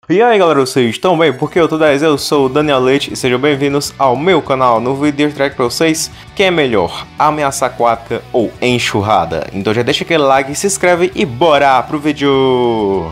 E aí galera, vocês estão bem? Porque eu tô 10, eu sou o Daniel Leite e sejam bem-vindos ao meu canal. No vídeo de hoje eu trago pra vocês quem é melhor, ameaça aquática ou enxurrada. Então já deixa aquele like, se inscreve e bora pro vídeo!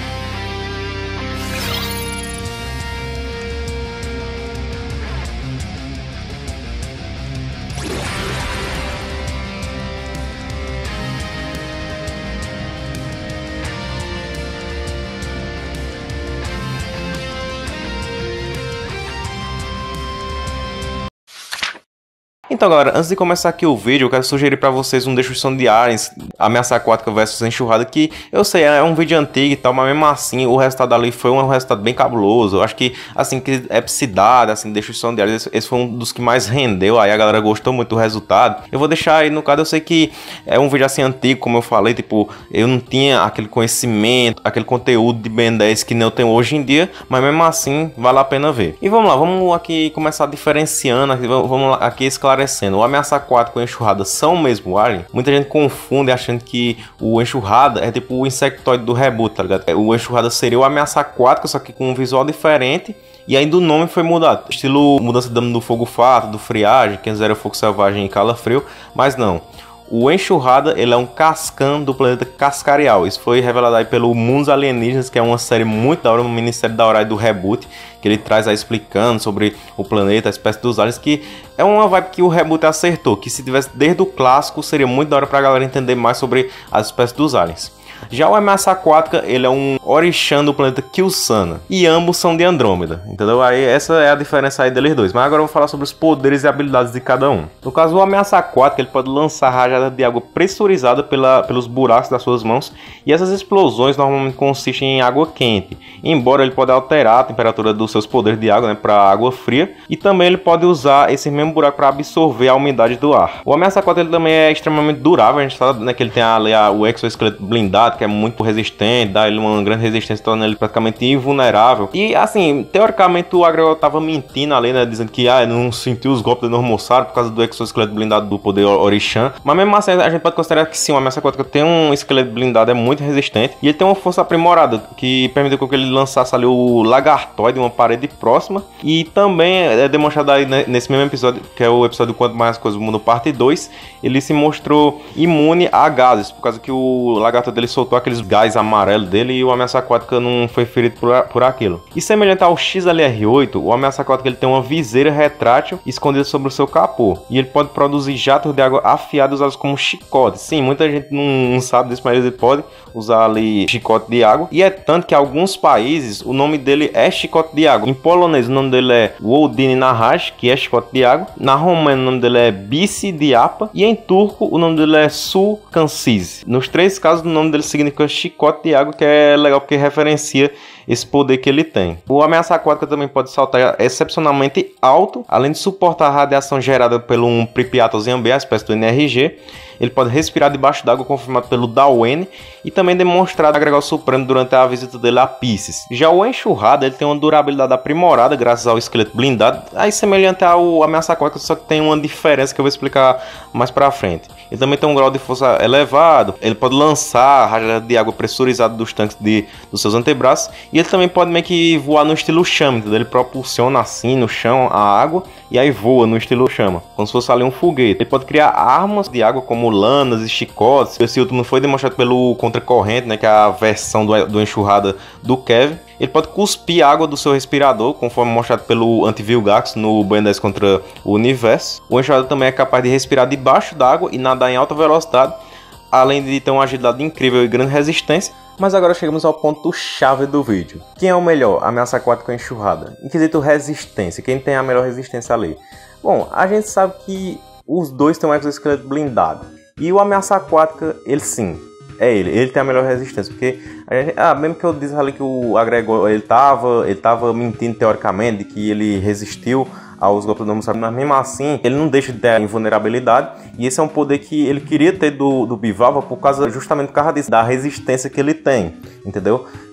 Então galera, antes de começar aqui o vídeo, eu quero sugerir pra vocês um Destruição de Aliens, Ameaça Aquática vs Enxurrada, que eu sei, é um vídeo antigo e tal, mas mesmo assim o resultado ali foi um resultado bem cabuloso. Eu acho que, assim, que epicidade, assim, Destruição de Aliens, esse foi um dos que mais rendeu, aí a galera gostou muito do resultado. Eu vou deixar aí, no caso, eu sei que é um vídeo assim antigo, como eu falei, tipo, eu não tinha aquele conhecimento, aquele conteúdo de Ben 10 que eu tenho hoje em dia, mas mesmo assim, vale a pena ver. E vamos lá, vamos aqui começar diferenciando, vamos aqui esclarecer. O ameaça aquática e o enxurrada são o mesmo alien? Muita gente confunde achando que o enxurrada é tipo o insectoide do reboot, tá ligado? O enxurrada seria o ameaça aquática, só que com um visual diferente. E ainda o nome foi mudado. Estilo mudança do fogo fato, do friagem, que antes era fogo selvagem e calafrio. Mas não. O enxurrada, ele é um cascão do planeta Cascarial. Isso foi revelado aí pelo Mundos Alienígenas, que é uma série muito da hora, uma minissérie da hora do Reboot, que ele traz aí explicando sobre o planeta, a espécie dos aliens, que é uma vibe que o Reboot acertou, que se tivesse desde o clássico, seria muito da hora pra galera entender mais sobre as espécies dos aliens. Já o ameaça aquática, ele é um orixã do planeta Kilsana. E ambos são de Andrômeda, entendeu? Aí essa é a diferença aí deles dois. Mas agora eu vou falar sobre os poderes e habilidades de cada um. No caso, o ameaça aquática, ele pode lançar rajada de água pressurizada pelos buracos das suas mãos. E essas explosões normalmente consistem em água quente. Embora ele pode alterar a temperatura dos seus poderes de água, né, para água fria. E também ele pode usar esse mesmo buraco para absorver a umidade do ar. O ameaça aquática, ele também é extremamente durável. A gente sabe, né, que ele tem ali o exoesqueleto blindado, que é muito resistente, dá ele uma grande resistência, torna ele praticamente invulnerável. E assim, teoricamente o Agregor tava mentindo ali, né, dizendo que não sentiu os golpes do Normossauro por causa do exoesqueleto blindado do poder Orixã. Mas mesmo assim, a gente pode considerar que sim, o ameaça aquática tem um esqueleto blindado, é muito resistente. E ele tem uma força aprimorada, que permitiu que ele lançasse ali o Lagartoide, uma parede próxima. E também é demonstrado aí nesse mesmo episódio, que é o episódio Quanto Mais Coisas do Mundo, parte 2, ele se mostrou imune a gases, por causa que o Lagartoide dele soltou aqueles gás amarelos dele e o ameaça aquática não foi ferido por aquilo. E semelhante ao XLR8, o ameaça aquática ele tem uma viseira retrátil escondida sobre o seu capô. E ele pode produzir jatos de água afiados usados como chicote. Sim, muita gente não sabe disso, mas ele pode usar ali chicote de água. E é tanto que em alguns países o nome dele é chicote de água. Em polonês o nome dele é Wołdyny Nahash, que é chicote de água. Na romena o nome dele é Bici Diapa. E em turco o nome dele é Su Kansiz. Nos três casos o nome dele significa chicote de água, que é legal porque referencia esse poder que ele tem. O ameaça aquática também pode saltar excepcionalmente alto, além de suportar a radiação gerada pelo Pripyatozinho B, a espécie do NRG. Ele pode respirar debaixo d'água, confirmado pelo Darwin, e também demonstrado agregado supremo durante a visita dele a Pisces. Já o enxurrada, ele tem uma durabilidade aprimorada graças ao esqueleto blindado, aí semelhante ao ameaça aquática, só que tem uma diferença que eu vou explicar mais pra frente. Ele também tem um grau de força elevado, ele pode lançar rajada de água pressurizada dos tanques dos seus antebraços, e ele também pode meio que voar no estilo chama, entendeu? Ele propulsiona assim no chão a água, e aí voa no estilo chama, como se fosse ali um foguete. Ele pode criar armas de água como lanas e chicotes. Esse último foi demonstrado pelo Contracorrente, né, que é a versão do enxurrada do Kevin. Ele pode cuspir água do seu respirador, conforme mostrado pelo Anti-Vilgax no Ben 10 contra o Universo. O enxurrada também é capaz de respirar debaixo d'água e nadar em alta velocidade, além de ter uma agilidade incrível e grande resistência. Mas agora chegamos ao ponto chave do vídeo. Quem é o melhor, ameaça aquática ou enxurrada? Em quesito resistência, quem tem a melhor resistência ali? Bom, a gente sabe que os dois têm um exoesqueleto blindado. E o ameaça aquática, ele sim, é ele tem a melhor resistência. Porque, mesmo que eu disse ali que o Agregor, ele tava mentindo teoricamente, de que ele resistiu aos golpes do Normossauro, mas mesmo assim, ele não deixa de ter a invulnerabilidade. E esse é um poder que ele queria ter do Bivalva justamente por causa disso, da resistência que ele tem, entendeu?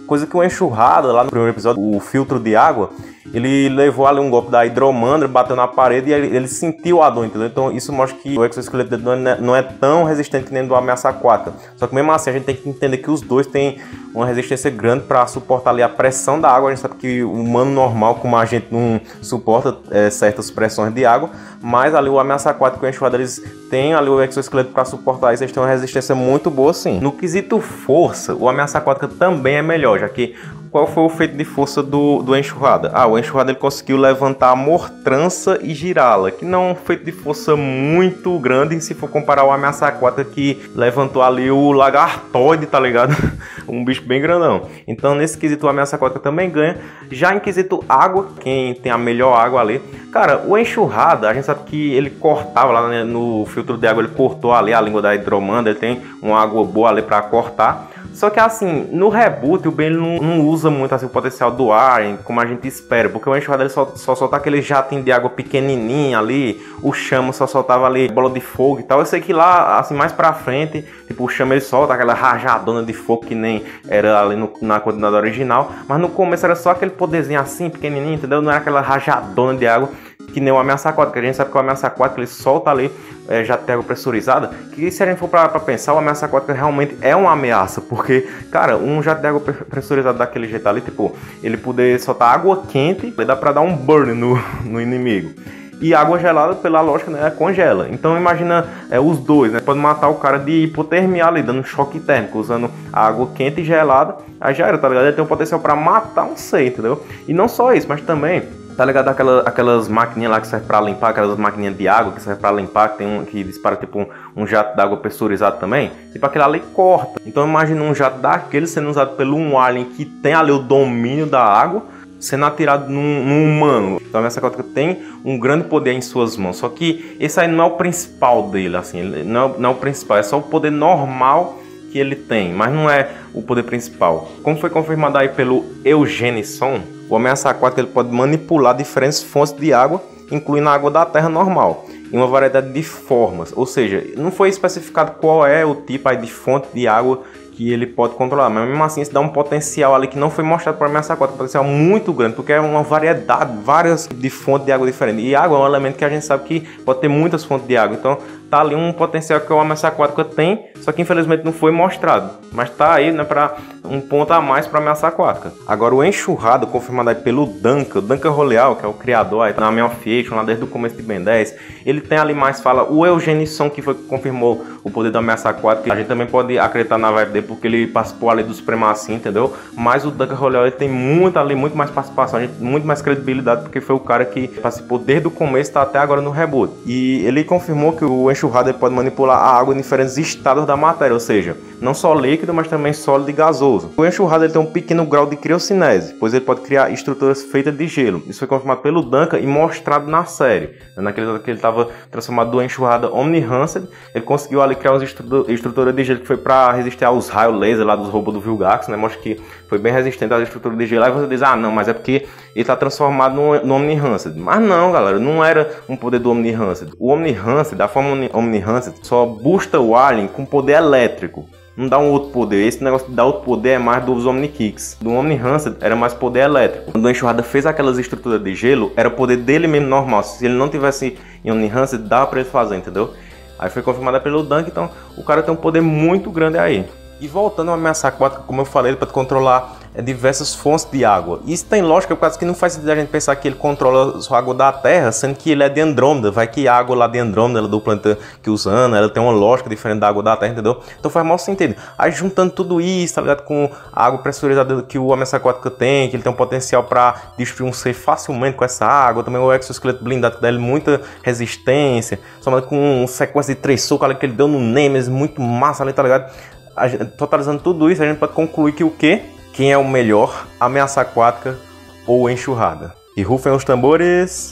Coisa que o enxurrada, lá no primeiro episódio, o filtro de água, ele levou ali um golpe da hidromandra, bateu na parede e ele sentiu a dor, entendeu? Então isso mostra que o exoesqueleto dele não é tão resistente que nem do ameaça aquática. Só que mesmo assim a gente tem que entender que os dois têm uma resistência grande para suportar ali a pressão da água. A gente sabe que o humano normal, como a gente, não suporta certas pressões de água, mas ali o ameaça aquática e o enxurrada, eles têm ali o exoesqueleto para suportar isso, eles têm uma resistência muito boa sim. No quesito força, o ameaça aquática também é melhor, já que qual foi o feito de força do enxurrada? O enxurrada ele conseguiu levantar a mortrança e girá-la, que não é um feito de força muito grande se for comparar o ameaça aquática, que levantou ali o lagartoide, tá ligado? Um bicho bem grandão. Então nesse quesito o ameaça aquática também ganha. Já em quesito água, quem tem a melhor água ali, cara, o enxurrada, a gente sabe que ele cortava lá, né, no filtro de água, ele cortou ali a língua da hidromanda, ele tem uma água boa ali para cortar. Só que assim, no reboot o Ben não usa muito assim, o potencial do Arryn, como a gente espera, porque o enxurrada ele só solta aquele jatinho de água pequenininho ali, o Chama só soltava ali bola de fogo e tal. Eu sei que lá, assim, mais pra frente, tipo, o Chama ele solta aquela rajadona de fogo que nem era ali na quantidade original, mas no começo era só aquele poderzinho assim, pequenininho, entendeu? Não era aquela rajadona de água que nem o ameaça aquática, que a gente sabe que o ameaça aquática ele solta ali jato de água pressurizada, que se a gente for pra pensar, o ameaça aquática realmente é uma ameaça, porque, cara, um jato de água pressurizado daquele jeito ali, tipo, ele poder soltar água quente, dá pra dar um burn no inimigo. E água gelada, pela lógica, né, congela. Então imagina os dois, né? Pode matar o cara de hipotermia ali, dando um choque térmico, usando água quente e gelada. Aí já era, tá ligado? Ele tem um potencial pra matar um ser, entendeu? E não só isso, mas também, tá ligado? Aquelas maquininhas lá que servem pra limpar, aquelas maquininhas de água que servem pra limpar, que tem que dispara tipo um jato d'água pressurizado também. Tipo, aquele ali corta. Então imagina um jato daquele sendo usado pelo um alien que tem ali o domínio da água, sendo atirado num humano. Então essa aquática tem um grande poder em suas mãos. Só que esse aí não é o principal dele, assim. Ele não é o principal, é só o poder normal que ele tem, mas não é o poder principal. Como foi confirmado aí pelo Eugenisson, o ameaça aquática ele pode manipular diferentes fontes de água, incluindo a água da terra normal, em uma variedade de formas. Ou seja, não foi especificado qual é o tipo aí de fonte de água que ele pode controlar, mas mesmo assim isso dá um potencial ali que não foi mostrado para a ameaça aquática, um potencial muito grande, porque é uma variedade, várias de fontes de água diferentes, e água é um elemento que a gente sabe que pode ter muitas fontes de água, então tá ali um potencial que o ameaça aquática tem, só que infelizmente não foi mostrado, mas tá aí, né, para um ponto a mais para a ameaça aquática. Agora o enxurrado, confirmado aí pelo Duncan Roleal, que é o criador aí na Man Fiction, lá desde o começo de Ben 10, ele tem ali mais fala, o Eugenisson, que foi que confirmou o poder da ameaça aquática, a gente também pode acreditar na vibe dele, porque ele participou ali do Supremacia, entendeu? Mas o Duncan Roleal ele tem muito mais participação, muito mais credibilidade, porque foi o cara que participou desde o começo, tá até agora no reboot. E ele confirmou que o enxurrado ele pode manipular a água em diferentes estados da matéria, ou seja, não só líquido, mas também sólido e gasoso. O enxurrado ele tem um pequeno grau de criocinese, pois ele pode criar estruturas feitas de gelo. Isso foi confirmado pelo Duncan e mostrado na série. Naquele que ele estava transformado do enxurrada Omni-Handsed, ele conseguiu ali criar uma estrutura de gelo que foi para resistir aos raios laser lá dos robôs do Vilgax, né? Mostra que foi bem resistente às estruturas de gelo. Aí você diz, não, mas é porque ele está transformado no Omni-Handsed. Mas não, galera, não era um poder do Omni-Handsed. O Omni-Handsed, a forma Omni-Handsed, só boosta o alien com poder elétrico. Não dá um outro poder. Esse negócio de dar outro poder é mais dos Omni-Kicks. Do Omni-Handsed era mais poder elétrico. Quando o enxurrada fez aquelas estruturas de gelo, era poder dele mesmo normal. Se ele não tivesse em Omni-Handsed, dava pra ele fazer, entendeu? Aí foi confirmada pelo Duncan, então o cara tem um poder muito grande aí. E voltando ao ameaça aquática, como eu falei, ele pode controlar diversas fontes de água. Isso tem lógica, por causa que não faz sentido a gente pensar que ele controla a água da Terra, sendo que ele é de Andrômeda. Vai que a água lá de Andrômeda, do planeta que usando, ela tem uma lógica diferente da água da Terra, entendeu? Então faz mau sentido. Aí juntando tudo isso, tá ligado? Com a água pressurizada que o ameaça aquática tem, que ele tem um potencial para destruir um ser facilmente com essa água. Também o exoesqueleto blindado, que dá ele muita resistência. Somado com uma sequência de 3 socos ali que ele deu no Nemesis, muito massa ali, tá ligado? Totalizando tudo isso, a gente pode concluir que o quê? Quem é o melhor, ameaça aquática ou enxurrada? E rufem os tambores.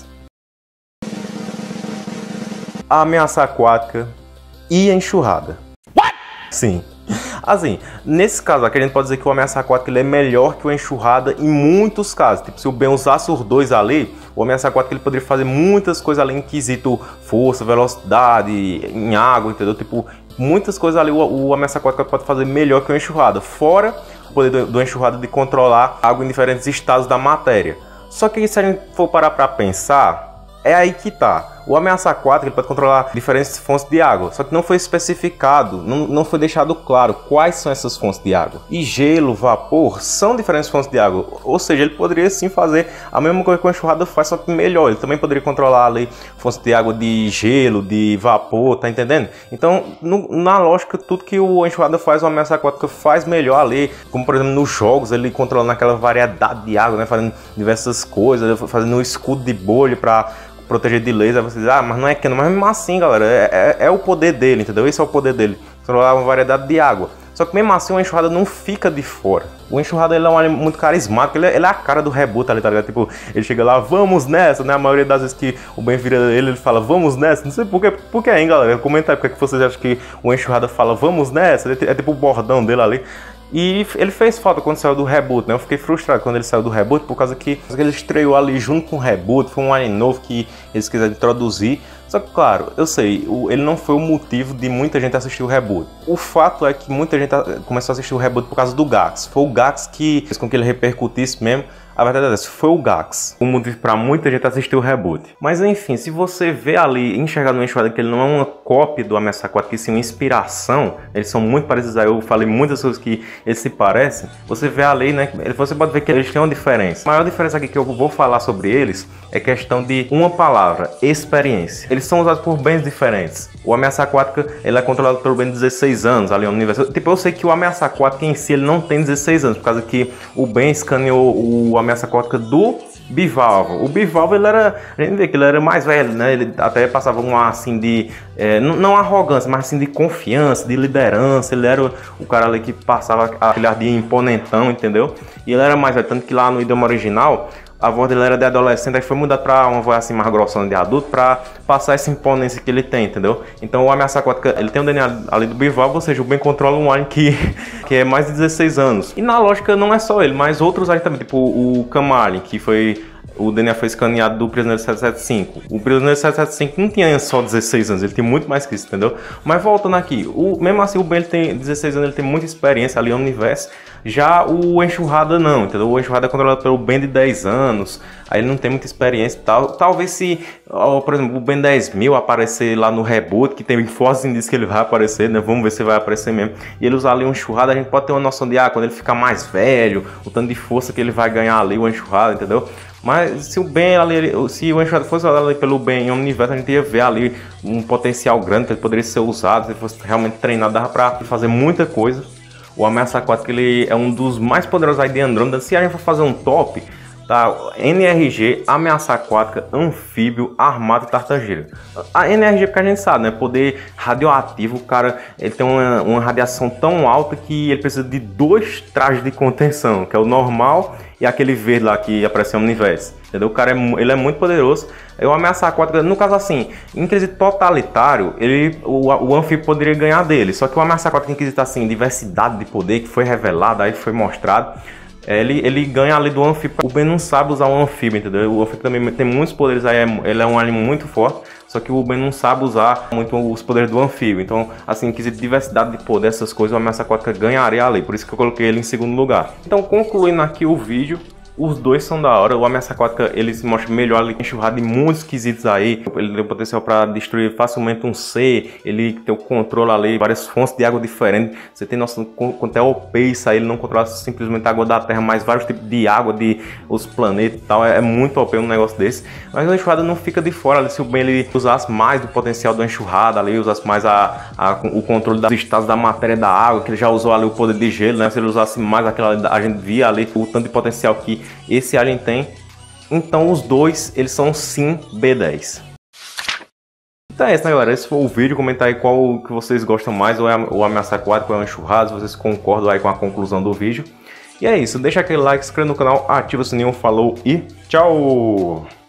A ameaça aquática e a enxurrada. What? Sim. Assim, nesse caso aqui a gente pode dizer que o ameaça aquática ele é melhor que o enxurrada em muitos casos. Tipo, se o Ben usasse os dois ali, o ameaça aquática ele poderia fazer muitas coisas ali em quesito força, velocidade, em água, entendeu? Tipo, muitas coisas ali o ameaça aquática pode fazer melhor que o enxurrada. Fora o poder do enxurrada de controlar água em diferentes estados da matéria. Só que se a gente for parar para pensar, é aí que tá. O ameaça aquática ele pode controlar diferentes fontes de água, só que não foi especificado, não foi deixado claro quais são essas fontes de água. E gelo, vapor, são diferentes fontes de água, ou seja, ele poderia sim fazer a mesma coisa que o enxurrada faz, só que melhor. Ele também poderia controlar ali fontes de água de gelo, de vapor, tá entendendo? Então, na lógica, tudo que o enxurrada faz, o ameaça aquática faz melhor ali, como por exemplo nos jogos, ele controlando aquela variedade de água, né, fazendo diversas coisas, fazendo um escudo de bolha para proteger de laser. Você diz, mas não é que não, mas mesmo assim, galera, é o poder dele, entendeu? Esse é o poder dele, controlar uma variedade de água. Só que mesmo assim o enxurrada não fica de fora. O enxurrada ele é um anime muito carismático, ele é a cara do reboot ali, tá ligado? Tipo, ele chega lá, vamos nessa, né? A maioria das vezes que o Ben vira ele fala, vamos nessa. Não sei por que, hein, galera? Comenta aí porque vocês acham que o enxurrada fala, vamos nessa. É tipo o bordão dele ali. E ele fez falta quando saiu do reboot, né? Eu fiquei frustrado quando ele saiu do reboot, por causa que ele estreou ali junto com o reboot, foi um anime novo que eles quiseram introduzir. Só que, claro, eu sei, ele não foi o motivo de muita gente assistir o reboot. O fato é que muita gente começou a assistir o reboot por causa do Gax. Foi o Gax que fez com que ele repercutisse mesmo. A verdade é essa, foi o Gax, o motivo para muita gente assistir o reboot. Mas enfim, se você vê ali, enxergar no enxurrada que ele não é uma cópia do ameaça aquática, que sim uma inspiração, eles são muito parecidos, aí eu falei muitas coisas que eles se parecem, você vê ali, né, você pode ver que eles têm uma diferença. A maior diferença aqui que eu vou falar sobre eles é questão de uma palavra, experiência. Eles são usados por bens diferentes. O ameaça aquática, ele é controlado pelo Ben de 16 anos, ali no universo. Tipo, eu sei que o ameaça aquática em si, ele não tem 16 anos, por causa que o Ben escaneou o ameaça aquática do Bivalve. O Bivalve, ele era, a gente vê que ele era mais velho, né? Ele até passava uma assim de, não arrogância, mas assim de confiança, de liderança. Ele era o cara ali que passava aquele ar de imponentão, entendeu? E ele era mais velho, tanto que lá no idioma original, a voz dele era de adolescente, aí foi mudada para uma voz assim mais grossona de adulto, para passar essa imponência que ele tem, entendeu? Então o ameaça aquática, ele tem o DNA ali do Bivalve, ou seja, o Ben controla um alien que é mais de 16 anos. E na lógica não é só ele, mas outros aliens também, tipo o Kamali, que foi... O DNA foi escaneado do Prisioneiro 775. O Prisioneiro 775 não tinha só 16 anos, ele tem muito mais que isso, entendeu? Mas voltando aqui, mesmo assim o Ben ele tem 16 anos, ele tem muita experiência ali no universo. Já o enxurrada não, entendeu? O enxurrada é controlado pelo Ben de 10 anos, aí ele não tem muita experiência e tal. Talvez se, por exemplo, o Ben 10.000 aparecer lá no reboot, que tem fortes indícios que ele vai aparecer, né? Vamos ver se vai aparecer mesmo. E ele usar ali um enxurrada, a gente pode ter uma noção de, quando ele ficar mais velho, o tanto de força que ele vai ganhar ali, o enxurrada, entendeu? Mas se o Ben ali, se o enxurrada fosse usado ali pelo Ben em um universo, a gente ia ver ali um potencial grande que ele poderia ser usado, se ele fosse realmente treinado, dava pra fazer muita coisa. O ameaça aquática, ele é um dos mais poderosos aí de Andrômeda. Se a gente for fazer um top, tá? NRG, ameaça aquática, anfíbio, armado e tartageira. A NRG, porque a gente sabe, né? Poder radioativo, o cara, ele tem uma radiação tão alta que ele precisa de 2 trajes de contenção, que é o normal e aquele verde lá que aparece no universo. Entendeu? O cara ele é muito poderoso. O ameaça aquática, no caso assim, em quesito totalitário, o anfíbio poderia ganhar dele. Só que o ameaça aquática, em quesito assim, diversidade de poder que foi revelado, aí foi mostrado, ele ganha ali do anfíbio. O Ben não sabe usar o anfíbio, entendeu? O anfíbio também tem muitos poderes, aí ele é um alien muito forte, só que o Ben não sabe usar muito os poderes do anfíbio. Então, assim, em quesito diversidade de poder, essas coisas, o ameaça aquática ganharia ali. Por isso que eu coloquei ele em segundo lugar. Então, concluindo aqui o vídeo, os dois são da hora. O ameaça aquática, ele se mostra melhor ali, enxurrado em muitos quesitos aí. Ele tem o potencial para destruir facilmente um ser. Ele tem o controle ali, várias fontes de água diferentes. Você tem noção quanto é OP isso aí. Ele não controla simplesmente a água da Terra, mas vários tipos de água de os planetas e tal. É muito OP um negócio desse. Mas a enxurrada não fica de fora ali. Se o Ben ele usasse mais do potencial da enxurrada ali, usasse mais o controle dos estados da matéria da água, que ele já usou ali o poder de gelo, né? Se ele usasse mais aquela, a gente via ali o tanto de potencial que esse alien tem. Então os dois, eles são sim B10. Então é isso, né, galera? Esse foi o vídeo. Comentar aí qual que vocês gostam mais, ou é o ameaça aquática ou é o enxurrado, se vocês concordam aí com a conclusão do vídeo. E é isso, deixa aquele like, se inscreva no canal, ativa o sininho, falou e tchau!